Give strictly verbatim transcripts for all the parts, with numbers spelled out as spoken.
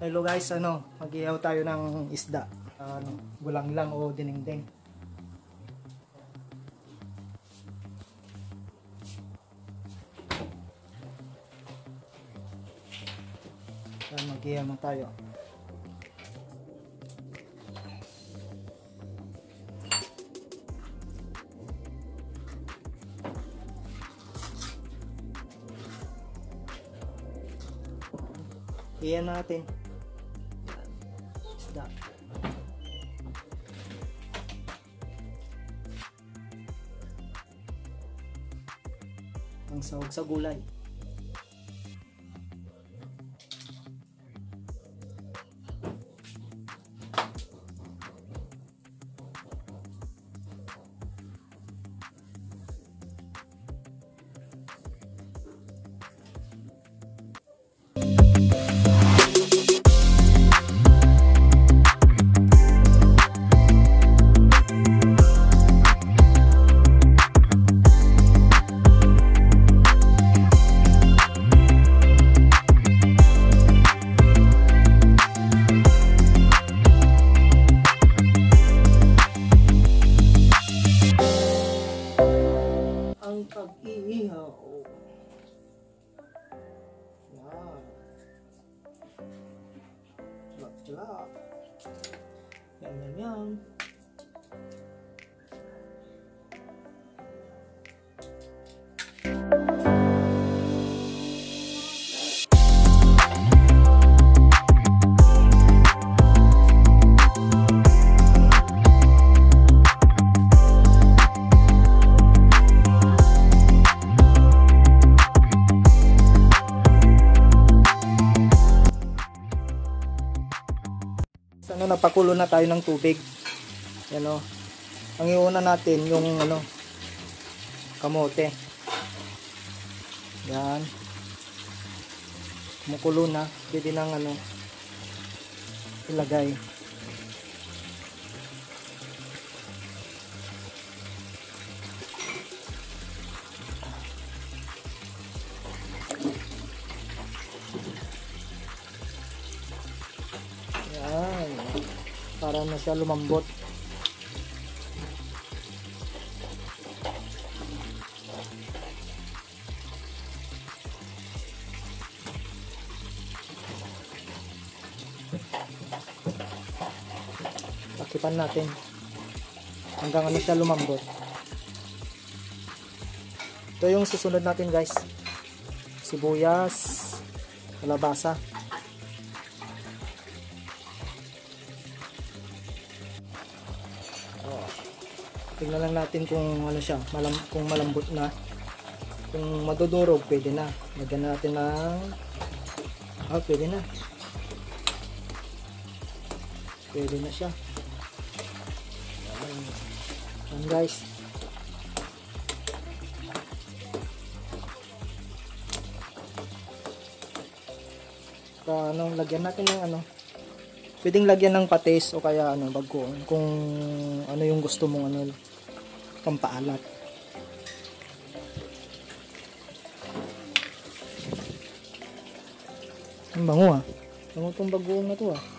Hello guys, ano, mag-ihaw tayo ng isda. Ano, gulang lang o dinengdeng. Yan, mag-ihaw na tayo. Iyan natin. Isda. Ang sahog sa gulay. Ang pag-iihaw. Yan. Chalak-chalak. Yan, yan, yan. Ano, napakulo na tayo ng tubig. Yan o. Ang iuna natin yung ano, kamote. Yan. Kumukulo na. Pwede nang ano, ilagay. Yan. Para na siya lumambot. Takipan natin hanggang ano siya lumambot. Ito yung susunod natin guys. Sibuyas, kalabasa. Tingnan lang natin kung ano siya, malam, kung malambot na. Kung madudurog, pwede na. Lagyan natin ng ah, pwede na. Pwede na siya. Yan, yan guys. Para ano, lagyan natin ng ano. Pwedeng lagyan ng patis o kaya ano, bagoong kung ano yung gusto mong ano, pampaalat. Ang bango ah. Bango tong bagoong na to ah.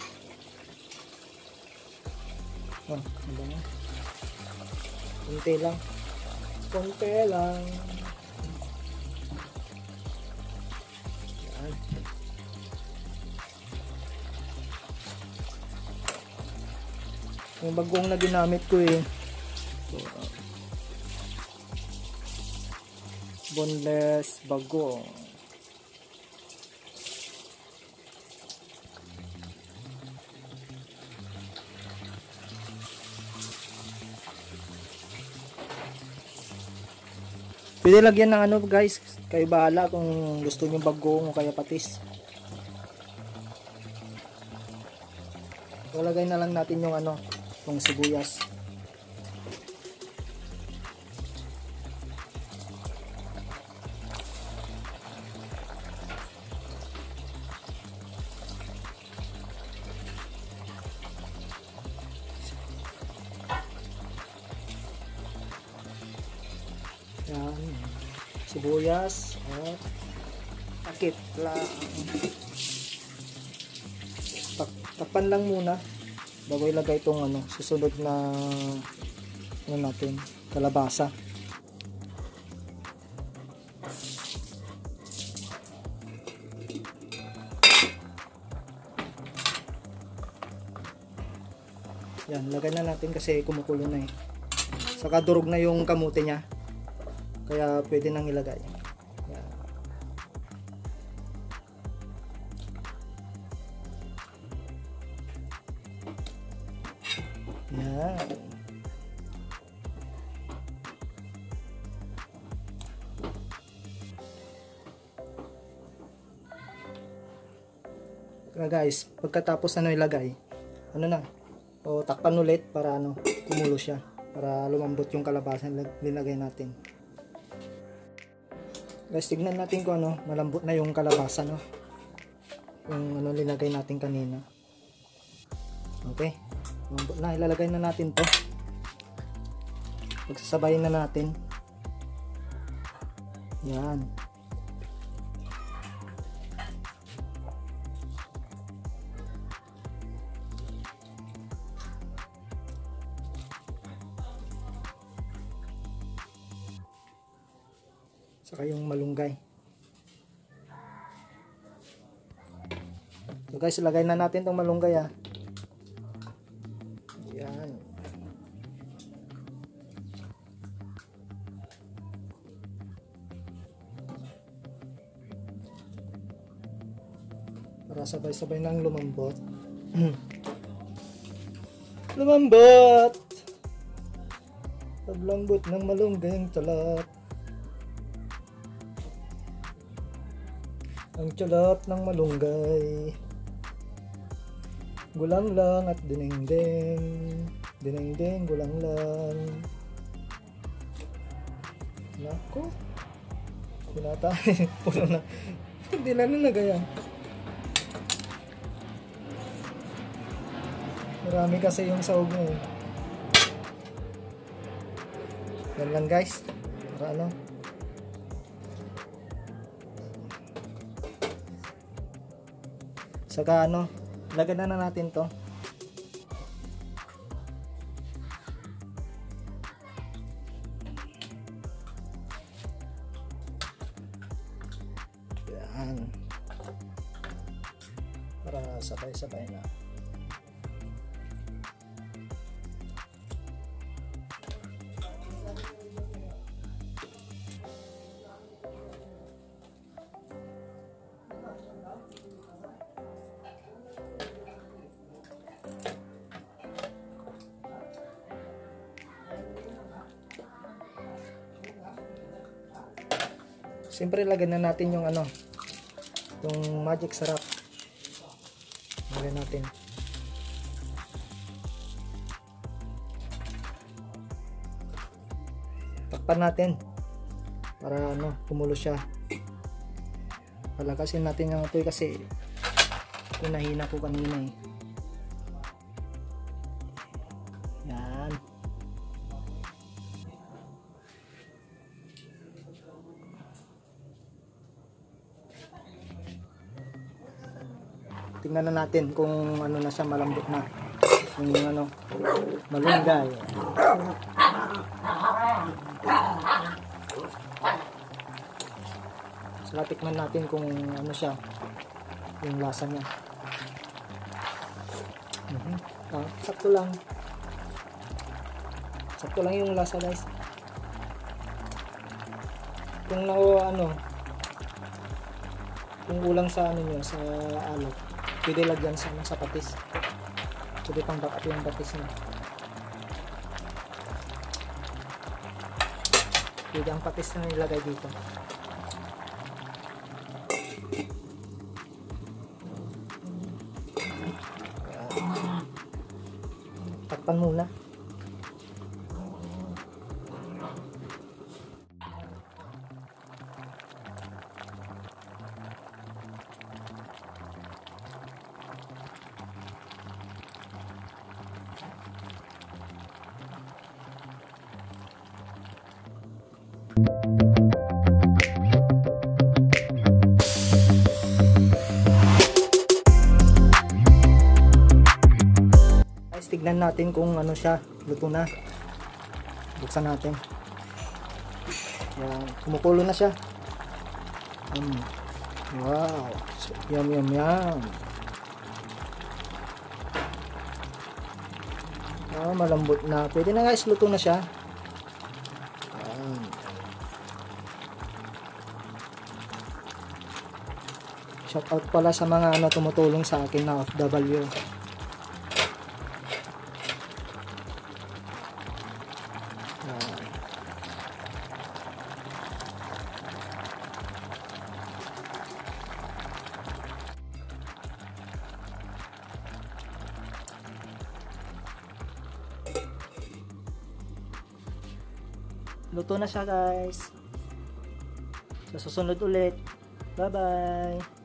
Oh, ang bango. Konti lang. Konti lang. Yan. Yung bagong na ginamit ko eh. So, uh, boneless bagong. Pwede lagyan ng ano guys, kayo bahala kung gusto niyo bagong o kaya patis. Ilagay na lang natin yung ano, yung sibuyas. Yan, sibuyas at takip lang. Takpan lang muna bago ilagay itong ano, susunod na ano natin, kalabasa. Yan, lagay na natin kasi kumukulo na eh. Saka durog na yung kamote niya. Kaya pwede nang ilagay. Yan. Yan. Kaya guys, pagkatapos ano ilagay, ano na, o takpan ulit para ano, kumulo siya, para lumambot yung kalabasa na linagay natin. Guys, tignan natin kung ano, malambot na yung kalabasa, no, yung ano linagay natin kanina. Okay, malambot na, ilalagay na natin to, pagsasabayin na natin. Yan. Saka yung malunggay. So guys, ilagay na natin itong malunggay ah. Ayan. Para sabay-sabay nang lumambot. Lumambot! Paglambot ng malunggay ang talat. Ang tsalat ng malunggay, gulang lang at dinengdeng, dinengdeng, gulang lang. Nako, pinatay, puno na, hindi na nalagay yan. Marami kasi yung sahog mo. Yan lang guys, para ano. Saka ano, lagyan na, na natin to. Yan. Para sabay-sabay na. Siyempre lagyan na natin yung ano, yung magic sarap. Lagyan natin. Takpan natin para ano, kumulo siya. Palakasin natin yung apoy kasi pinahina ko kanina eh. Yan. Tingnan na natin kung ano na siya, malambot na yung ano, malunggay. Saka tikman natin kung ano siya, yung lasa niya. Uh-huh. Ah, sakto lang, sakto lang yung lasa guys. Kung na ano, kung ulang sa ano nyo, sa alak, pwede lagyan sa, sa patis. Pwede pang backup yung patis niya. Pwede ang patis na nilagay dito. Takpan muna. tingnan natin kung ano siya, luto na. Buksan natin. Yan, kumukulo na siya. Um, wow, yum yum yum. Ah, malambot na. Pwede na guys, luto na siya. Yan. Shout out pala sa mga ano tumutulong sa akin na O F W. Yan. Luto na siya guys. Sa susunod ulit. Bye bye.